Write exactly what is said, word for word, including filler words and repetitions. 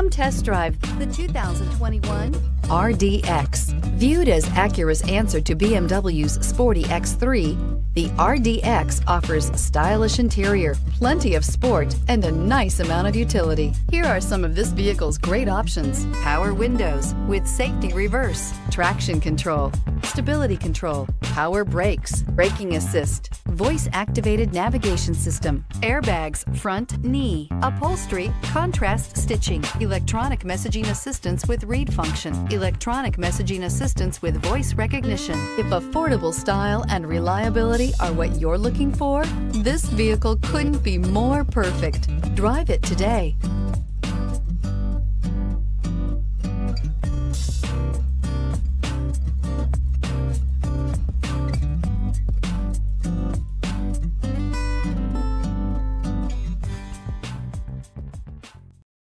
Come test drive the two thousand twenty-one R D X. Viewed as Acura's answer to B M W's sporty X three, the R D X offers stylish interior, plenty of sport, and a nice amount of utility. Here are some of this vehicle's great options: power windows with safety reverse, traction control, stability control, power brakes, braking assist, voice-activated navigation system, airbags, front knee, upholstery, contrast stitching, electronic messaging assistance with read function, electronic messaging assistance with voice recognition. If affordable style and reliability are what you're looking for, this vehicle couldn't be more perfect. Drive it today.